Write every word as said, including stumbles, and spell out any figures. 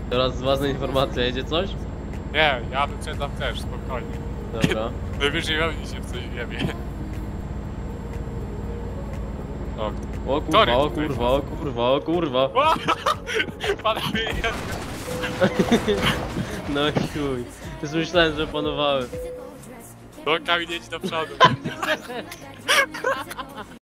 Teraz z własnej informacji jedzie coś? Nie, ja wyprzedzam też, spokojnie. Dobra. Najwyżej we mnie się w coś wiebie. O, O Tory kurwa, o tutaj kurwa, o kurwa, o kurwa. O! Panowie, jest. No i chuj. Już myślałem, że panowałem. No, Kamil jedź do przodu.